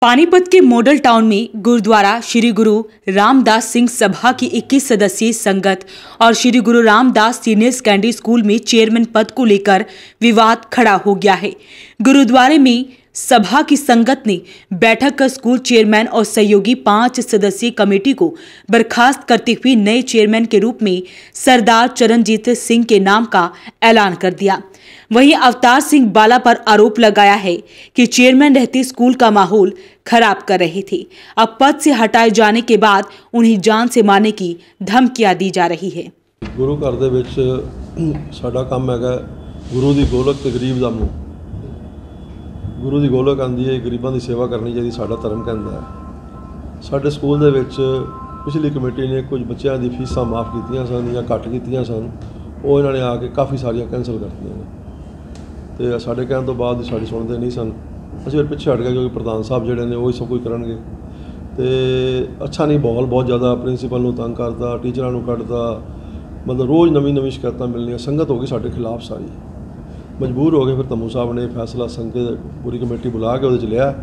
पानीपत के model town में गुरुद्वारा श्री गुरु रामदास सिंह सभा की 21 सदस्यीय संगत और Shri Guru Ramdas senior secondary school में चेयरमैन पद को लेकर विवाद खड़ा हो गया है। गुरुद्वारे में सभा की संगत ने बैठक कर स्कूल चेयरमैन और सहयोगी 5 सदस्यीय कमेटी को बर्खास्त करते हुए नए चेयरमैन के रूप में सरदार चरणजीत सिंह के नाम का ऐलान कर दिया। वहीं अवतार सिंह बाला पर आरोप लगाया है कि चेयरमैन रहते स्कूल का माहौल खराब कर रहे थे। अब पद से हटाए जाने के बाद उन्हें जान से मारने की धमकियां दी जा रही है। गुरु घर दे विच साडा काम है गुरु दी गोलक ते गरीब दा मुंह। गुरु दी गोलक आंदी है गरीबां दी सेवा करनी चाहिए, साडा धर्म कहंदा है। साडे स्कूल दे विच पिछली कमेटी ने कुछ बच्चों दी फीसां माफ़ कीतियां सन या घट कीतियां सन, वो इन्होंने आके काफ़ी सारियां कैंसल करतियां ने ते साडे कहण तो बाद साडी सुणदे नहीं सन। असीं फिर पिछे हट गए क्योंकि प्रधान साहब जिहड़े ने वो सब कुछ करनगे ते अच्छा नहीं। माहौल बहुत ज़्यादा प्रिंसीपल नूं तंग करदा, टीचरां नूं कढदा, मतलब रोज़ नवीं शिकायतां मिलनियां। संगत हो गई साडे खिलाफ सारी, मजबूर हो गए। फिर धम्मू साहब ने फैसला संगत पूरी कमेटी बुला के उहदे च लिया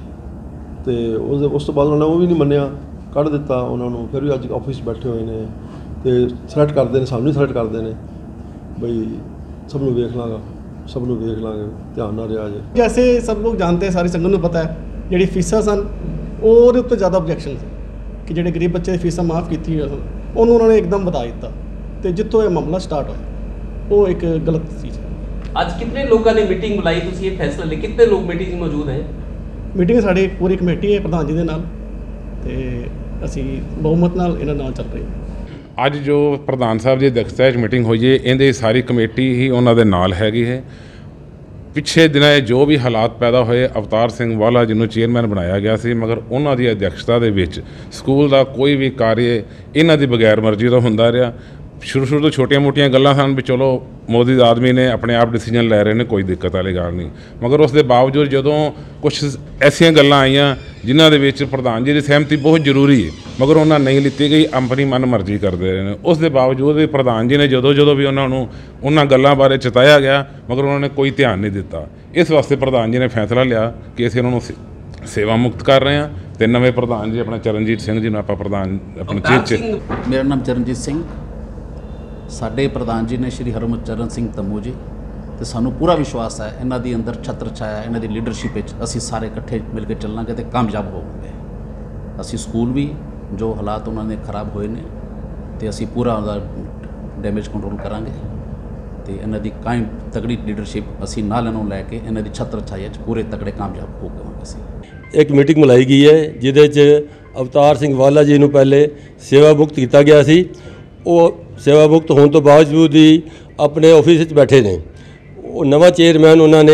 ते उस तो बाद उन्होंने वो भी नहीं मन्निया, कढ़ दिता उन्होंने। फिर भी अज ऑफिस बैठे हुए हैं तो थ्रैट करते हैं, सानू थ्रैट करते हैं बई सबनों वेख लाँगा, सबनों वेख लाँगे, ध्यान ना रहा जे। जैसे सब लोग जानते हैं, सारी संगत को पता है जी फीसा सन और उत्ते ज़्यादा ऑब्जैक्शन से कि जो गरीब बच्चे की फीसा माफ़ की सन उन्होंने एकदम बता दिता तो जितों यह मामला स्टार्ट होया वो एक गलत चीज़ है। आज कितने लोगों ने मीटिंग बुलाई, तुसीं ये फैसला ले, कितने लोग मीटिंग में मौजूद हैं? मीटिंग साड़ी पूरी कमेटी है प्रधान जी के नाल ते असीं बहुमत नाल इन्हां नाल चल रही है। आज जो प्रधान साहब की अध्यक्षता मीटिंग हुई है, इहदी सारी कमेटी ही उन्होंने नाल हैगी है। पिछले दिनों जो भी हालात पैदा होए, अवतार सिंह वाला जिन्हों चेयरमैन बनाया गया सी, मगर उन्होंने अध्यक्षता दे विच स्कूल का कोई भी कार्य इन्हां दी बगैर मर्जी का होंदा रहा। शुरू तो छोटिया मोटिया गल्लां सन भी चलो मोदी आदमी ने अपने आप डिसीजन लै रहे हैं, कोई दिक्कत वाली गल नहीं, मगर उसके बावजूद जो कुछ ऐसिया गल्लां आईयां जिन्हां दे विच प्रधान जी की सहमति बहुत जरूरी है, मगर उन्होंने नहीं लीती गई, अपनी मन मर्जी करते रहे हैं। उस दे बावजूद भी प्रधान जी ने जो भी उन्होंने गल्लां बारे चताया गया, मगर उन्होंने कोई ध्यान नहीं दिता। इस वास्ते प्रधान जी ने फैसला लिया कि असीं उन्होंने सेवा मुक्त कर रहे हैं तो नवे प्रधान जी अपना चरणजीत सिंह जी आप प्रधान अपने चीफ। मेरा नाम चरणजीत सिंह, साडे प्रधान जी ने श्री हरमचरण सिंह तम्मू जी, तो सानू पूरा विश्वास है इन्हां दी अंदर छत्र छाया, इन्हां दी लीडरशिप असीं सारे इकट्ठे मिल के चलांगे तो कामयाब होवांगे। असीं स्कूल भी जो हालात उन्होंने खराब होए ने तो असीं पूरा डैमेज कंट्रोल करांगे तो इन्हां दी कायम तगड़ी लीडरशिप असीं नाल इन्हां नूं लैके इन्हां दी छत्र छाया पूरे तगड़े कामयाब हो गए। असीं एक मीटिंग बुलाई गई है जिहदे च अवतार सिंह वाला जी नूं पहले सेवा मुक्त किया गया सी। वो सेवा मुक्त होने तो बावजूद ही अपने ऑफिस बैठे ने। नवा चेयरमैन उन्होंने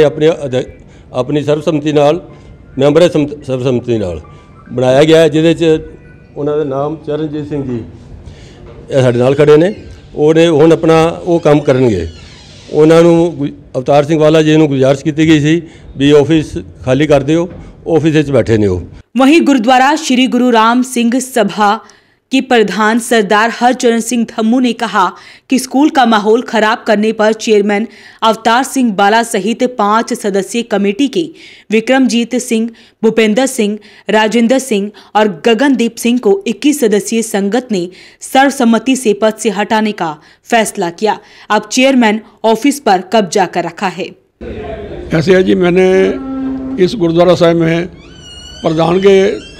अपनी सर्वसम्मति नाल मैंबर सर्वसम्मति नाल बनाया गया है, जिहदे च उन्होंने नाम चरणजीत सिंह जी साडे नाल खड़े ने। उन्हें हुण अपना वो काम करनगे। उन्होंने अवतार सिंह वाला जी नूं गुजारिश की गई सी भी ऑफिस खाली कर दिओ, ऑफिस बैठे ने। वहीं गुरुद्वारा श्री गुरु राम सिंह सभा के प्रधान सरदार हरचरण सिंह धम्मू ने कहा कि स्कूल का माहौल खराब करने पर चेयरमैन अवतार सिंह बाला सहित 5 सदस्यीय कमेटी के विक्रमजीत सिंह, भूपेंद्र सिंह, राजेंद्र सिंह और गगनदीप सिंह को 21 सदस्यीय संगत ने सर्वसम्मति से पद से हटाने का फैसला किया। अब चेयरमैन ऑफिस पर कब्जा कर रखा है। ऐसे है जी, मैंने इस गुरुद्वारा साहिब में प्रधान के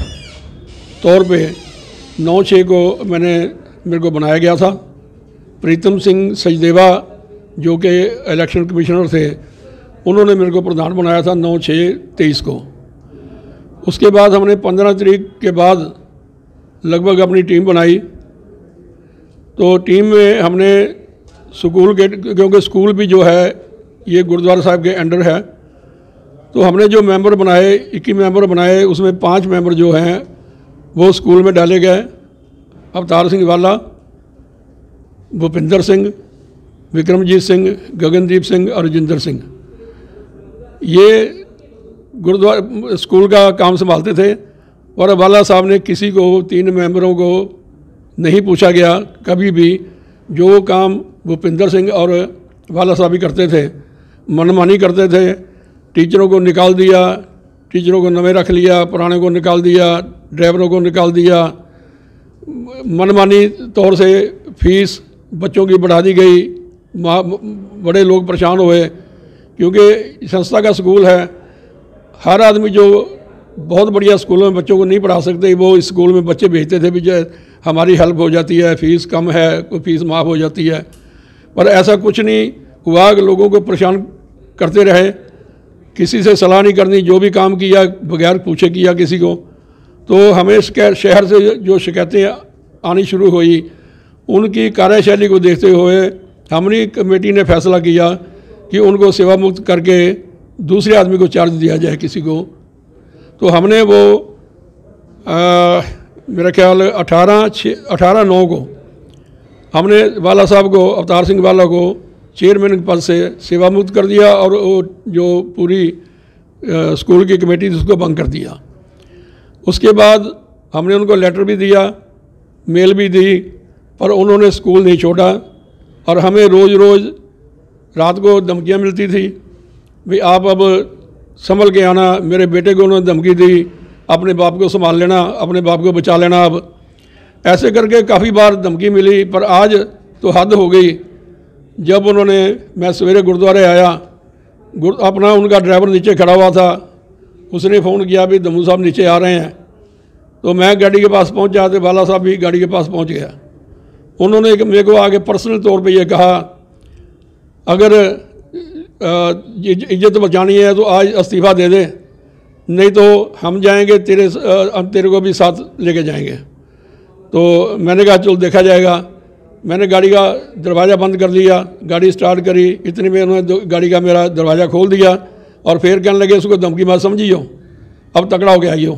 तौर पे 9/6 को मेरे को बनाया गया था। प्रीतम सिंह सचदेवा जो कि इलेक्शन कमिश्नर थे, उन्होंने मेरे को प्रधान बनाया था 9/6/23 को। उसके बाद हमने 15 तारीख के बाद लगभग अपनी टीम बनाई। तो टीम में हमने स्कूल के, क्योंकि स्कूल भी जो है ये गुरुद्वारा साहिब के अंडर है, तो हमने जो मेंबर बनाए 21 मेंबर बनाए, उसमें 5 मेंबर जो हैं वो स्कूल में डाले गए। अवतार सिंह वाला, भूपिंदर सिंह, विक्रमजीत सिंह, गगनदीप सिंह और राजेंद्र सिंह, ये गुरुद्वारा स्कूल का काम संभालते थे। और वाला साहब ने किसी को 3 मेंबरों को नहीं पूछा गया कभी भी। जो काम भूपिंदर सिंह और वाला साहब ही करते थे, मनमानी करते थे, टीचरों को निकाल दिया, टीचरों को नवे रख लिया, पुराने को निकाल दिया, ड्राइवरों को निकाल दिया। मनमानी तौर से फीस बच्चों की बढ़ा दी गई। बड़े लोग परेशान हुए क्योंकि संस्था का स्कूल है। हर आदमी जो बहुत बढ़िया स्कूलों में बच्चों को नहीं पढ़ा सकते, वो इस स्कूल में बच्चे भेजते थे भी जो हमारी हेल्प हो जाती है, फ़ीस कम है, कोई फ़ीस माफ़ हो जाती है। पर ऐसा कुछ नहीं हुआ कि लोगों को परेशान करते रहे, किसी से सलाह नहीं करनी, जो भी काम किया बगैर पूछे किया किसी को। तो हमें शहर से जो शिकायतें आनी शुरू हुई, उनकी कार्यशैली को देखते हुए हमारी कमेटी ने फैसला किया कि उनको सेवा मुक्त करके दूसरे आदमी को चार्ज दिया जाए किसी को। तो हमने वो मेरा ख्याल 18/9 को हमने वाला साहब को, अवतार सिंह वाला को चेयरमैन पद से सेवा मुक्त कर दिया और वो जो पूरी स्कूल की कमेटी थी उसको भंग कर दिया। उसके बाद हमने उनको लेटर भी दिया, मेल भी दी, पर उन्होंने स्कूल नहीं छोड़ा। और हमें रोज़ रोज़ रात को धमकियाँ मिलती थी भाई आप अब संभल के आना। मेरे बेटे को उन्होंने धमकी दी, अपने बाप को संभाल लेना, अपने बाप को बचा लेना। अब ऐसे करके काफ़ी बार धमकी मिली, पर आज तो हद हो गई। जब उन्होंने, मैं सवेरे गुरुद्वारे आया, अपना उनका ड्राइवर नीचे खड़ा हुआ था, उसने फ़ोन किया भी दमू साहब नीचे आ रहे हैं। तो मैं गाड़ी के पास पहुंचा तो बाला साहब भी गाड़ी के पास पहुंच गया। उन्होंने मेरे को आगे पर्सनल तौर पे ये कहा अगर इज्जत बचानी है तो आज इस्तीफ़ा दे दे, नहीं तो हम जाएंगे तेरे को भी साथ लेके जाएंगे। तो मैंने कहा चलो देखा जाएगा। मैंने गाड़ी का दरवाज़ा बंद कर दिया, गाड़ी स्टार्ट करी, इतने में उन्होंने गाड़ी का मेरा दरवाज़ा खोल दिया और फिर कहने लगे उसको धमकी मत समझियो, अब तकड़ा हो के आइयो।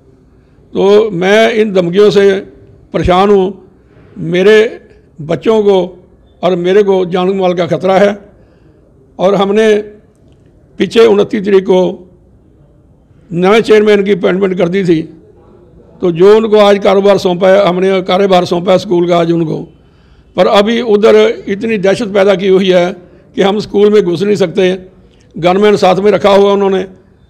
तो मैं इन धमकियों से परेशान हूँ। मेरे बच्चों को और मेरे को जान माल का ख़तरा है। और हमने पीछे 29 तारीख को नए चेयरमैन की अपॉइंटमेंट कर दी थी। तो जो उनको आज कारोबार सौंपा है, हमने कार्यभार सौंपा है स्कूल का आज उनको, पर अभी उधर इतनी दहशत पैदा की हुई है कि हम स्कूल में घुस नहीं सकते। गनमैन साथ में रखा हुआ उन्होंने,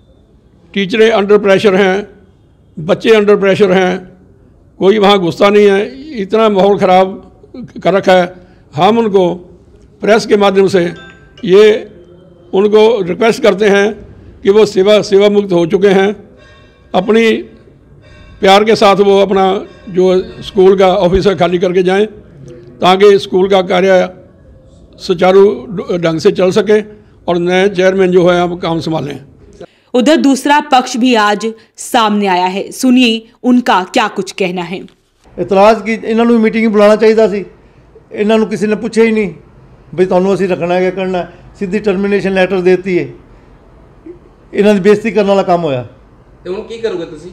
टीचरें अंडर प्रेशर हैं, बच्चे अंडर प्रेशर हैं, कोई वहाँ घुसता नहीं है। इतना माहौल ख़राब कर रखा है। हम उनको प्रेस के माध्यम से ये उनको रिक्वेस्ट करते हैं कि वो सेवा मुक्त हो चुके हैं। अपनी प्यार के साथ वो अपना जो स्कूल का ऑफिस है खाली करके जाएं, ताकि स्कूल का कार्य सुचारू ढंग से चल सके और नए चेयरमैन जो है हम काम संभालें। उधर दूसरा पक्ष भी आज सामने आया है, सुनिए उनका क्या कुछ कहना है। इतराज़ की इन्हों भी मीटिंग बुलाना चाहिए सी, इन्हों किसी ने पूछा ही नहीं भी तुहानू असीं रखना है करना, सीधी टर्मिनेशन लैटर देती है। इन्हों की बेइज्जती करने वाला काम होया। ਤੇ ਹੁਣ ਕੀ ਕਰੋਗੇ ਤੁਸੀਂ?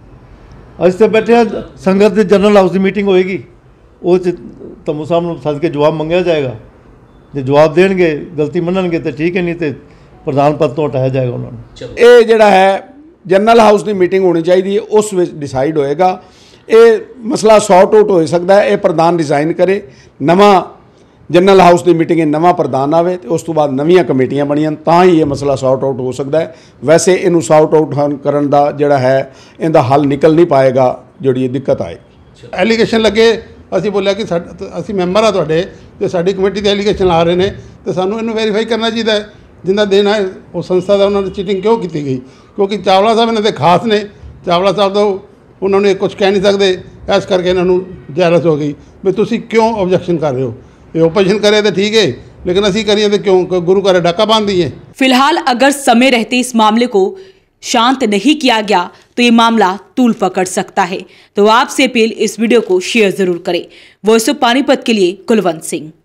अस तो बैठे हैं, संगत के जनरल हाउस की मीटिंग होएगी, वो तमू साहब नूं सद के जवाब मंगया जाएगा। जो जवाब देंगे गलती मनणगे तो ठीक है, नहीं तो प्रधान पद तो हटाया जाएगा उन्होंने। ये जिहड़ा है जनरल हाउस की मीटिंग होनी चाहिए, उस विच डिसाइड होएगा। ये मसला सॉर्ट आउट हो सकता है। ये प्रधान रिजाइन करे, नवा जनरल हाउस की मीटिंग नवा प्रधान आवे तो उस तो बाद नवीं कमेटियां बनियां, तां ही ये मसला सॉर्ट आउट हो सकता है। वैसे इनू सॉर्ट आउट करन दा जिहड़ा है इहदा हल निकल नहीं पाएगा, जिहड़ी दिक्कत आएगी। एलीगेशन लगे, ਅਸੀਂ बोलिया कि ਅਸੀਂ ਮੈਂਬਰ ਆ ਤੁਹਾਡੇ ਤੇ ਸਾਡੀ ਕਮੇਟੀ ਦੇ ਐਲੀਗੇਸ਼ਨ ਆ ਰਹੇ ਨੇ ਤੇ ਸਾਨੂੰ ਇਹਨੂੰ ਵੈਰੀਫਾਈ ਕਰਨਾ ਚਾਹੀਦਾ ਹੈ। ਜਿੰਦਾ ਦੇਣਾ ਹੈ ਉਹ ਸੰਸਥਾ ਦਾ ਉਹਨਾਂ ਨੇ ਚੀਟਿੰਗ ਕਿਉਂ ਕੀਤੀ ਗਈ, ਕਿਉਂਕਿ ਚਾਵਲਾ ਸਾਹਿਬ ਇਹਨਾਂ ਦੇ ਖਾਸ ਨੇ। ਚਾਵਲਾ ਸਾਹਿਬ ਦਾ ਉਹਨਾਂ ਨੂੰ ਕੁਝ ਕਹਿ ਨਹੀਂ ਸਕਦੇ, ਇਸ ਕਰਕੇ ਇਹਨਾਂ ਨੂੰ ਜੈਲਸ ਹੋ ਗਈ ਵੀ ਤੁਸੀਂ ਕਿਉਂ ਆਬਜੈਕਸ਼ਨ कर रहे हो। ये ओपोजिशन करे तो ठीक है, लेकिन असी करिए तो क्यों गुरु का डाका बांध दिए। फिलहाल अगर समय रहते इस मामले को शांत नहीं किया गया तो ये मामला तूल पकड़ सकता है। तो आपसे अपील, इस वीडियो को शेयर जरूर करें। वॉइस ऑफ पानीपत के लिए कुलवंत सिंह।